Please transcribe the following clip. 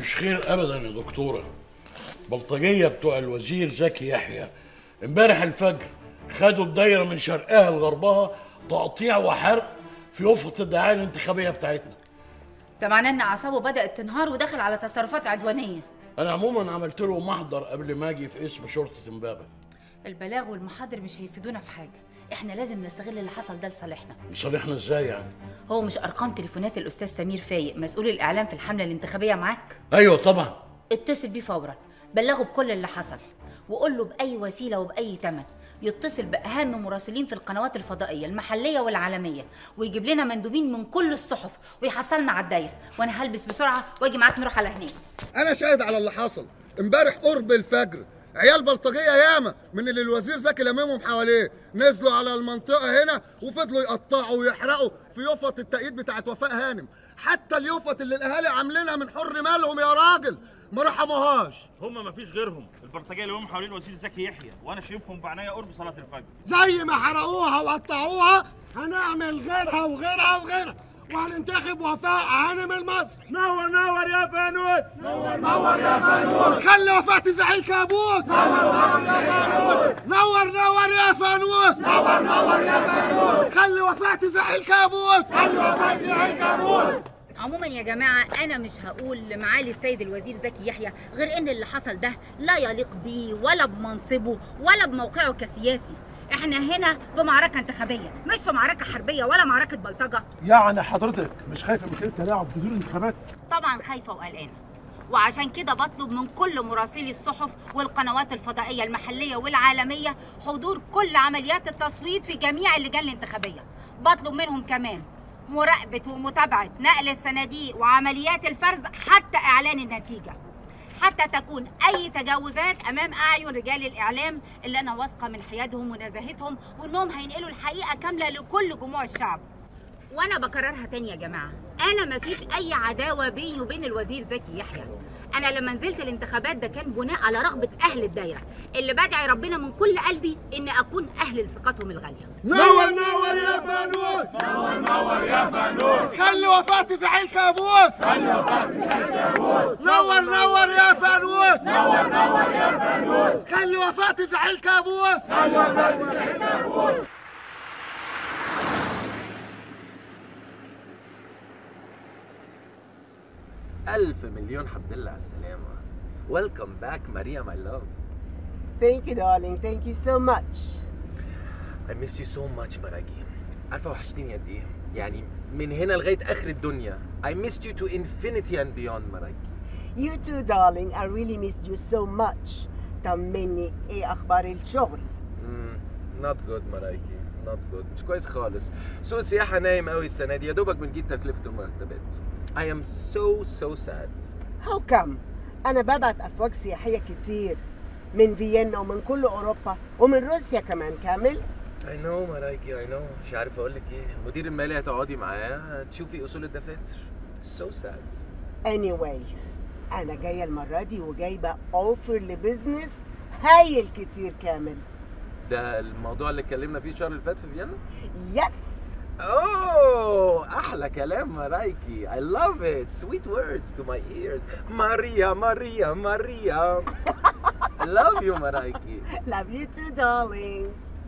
مش خير ابدا يا دكتوره. بلطجيه بتوع الوزير زكي يحيى امبارح الفجر خدوا الدايره من شرقها لغربها تقطيع وحرق في يافطه الدعايه الانتخابيه بتاعتنا. ده معناه ان اعصابه بدات تنهار ودخل على تصرفات عدوانيه. انا عموما عملت له محضر قبل ما اجي في اسم شرطه امبابه. البلاغ والمحاضر مش هيفيدونا في حاجه، احنا لازم نستغل اللي حصل ده لصالحنا. لصالحنا ازاي يعني؟ هو مش ارقام تليفونات الاستاذ سمير فايق مسؤول الاعلام في الحمله الانتخابيه معاك؟ ايوه طبعا. اتصل بيه فورا، بلغه بكل اللي حصل وقول له باي وسيله وباي ثمن يتصل باهم مراسلين في القنوات الفضائيه المحليه والعالميه ويجيب لنا مندوبين من كل الصحف ويحصلنا على الدايره، وانا هلبس بسرعه واجي معاك نروح على هناك. انا شاهد على اللي حصل امبارح قرب الفجر. عيال بلطجيه ياما من اللي الوزير زكي لممهم حواليه نزلوا على المنطقه هنا وفضلوا يقطعوا ويحرقوا في يفط التأييد بتاعت وفاء هانم. حتى اليفط اللي الاهالي عاملينها من حر مالهم يا راجل ما رحموهاش. هم ما فيش غيرهم البلطجيه اللي هم حوالين الوزير زكي يحيى، وانا شايفهم بعناية قرب صلاه الفجر. زي ما حرقوها وقطعوها هنعمل غيرها وغيرها وغيرها وهننتخب وفاء هانم المصري. نور نور يا فانوس، نور نور يا فانوس، خلي وفاء تزعل كابوس. نور نور يا فانوس، نور نور يا فانوس، نور نور يا فانوس، خلي وفاء تزعل كابوس، خلي وفاء تزعل كابوس. عموما يا جماعه انا مش هقول لمعالي السيد الوزير زكي يحيى غير ان اللي حصل ده لا يليق بيه ولا بمنصبه ولا بموقعه كسياسي. احنا هنا في معركه انتخابيه مش في معركه حربيه ولا معركه بلطجه. يعني حضرتك مش خايفه من كده تلاعب بذور الانتخابات؟ طبعا خايفه وقلقانه، وعشان كده بطلب من كل مراسلي الصحف والقنوات الفضائيه المحليه والعالميه حضور كل عمليات التصويت في جميع اللجان الانتخابيه. بطلب منهم كمان مراقبه ومتابعه نقل الصناديق وعمليات الفرز حتى اعلان النتيجه، حتى تكون اي تجاوزات امام اعين رجال الاعلام اللي انا واثقه من حيادهم ونزاهتهم وانهم هينقلوا الحقيقه كامله لكل جموع الشعب. وانا بكررها تاني يا جماعه، انا مفيش اي عداوه بيني وبين الوزير زكي يحيى. انا لما نزلت الانتخابات ده كان بناء على رغبه اهل الدايره اللي بدعي ربنا من كل قلبي اني اكون اهل لثقتهم الغاليه. نور نور يا فانوس، نور نور يا فانوس، خلي وفاء تزعل كابوس. خلي وفاء تزعل كابوس. نور نور يا فانوس، نور نور يا فانوس، خلي وفاء تزعل كابوس. خلي وفاء تزعل كابوس. ألف مليون حمد لله على السلامة. Welcome back Maria my love. Thank you darling, thank you so much. I missed you so much مراجي. عارفة وحشتيني قد إيه؟ يعني من هنا لغاية آخر الدنيا. I missed you to infinity and beyond مراجي. You too darling, I really missed you so much. طمني إيه أخبار الشغل؟ Not good مراجي. Not good. مش كويس خالص. سوق السياحة نايم قوي السنة دي، يا دوبك بنجيب تكلفة المرتبات. I am so sad. How come؟ أنا ببعت أفواج سياحية كتير من فيينا ومن كل أوروبا ومن روسيا كمان كامل. I know مرايكي I know. مش عارف أقول لك إيه. المدير المالي هتقعدي معاه تشوفي أصول الدفاتر. So sad. Anyway أنا جاية المرة دي وجايبة أوفر لبزنس هايل كتير كامل. ده الموضوع اللي اتكلمنا فيه الشهر اللي فات في فيينا؟ Yes. اوه احلى كلام مرايكي. I love it. Sweet words to my ears. ماريا ماريا ماريا. I love you مرايكي. Love you too darling.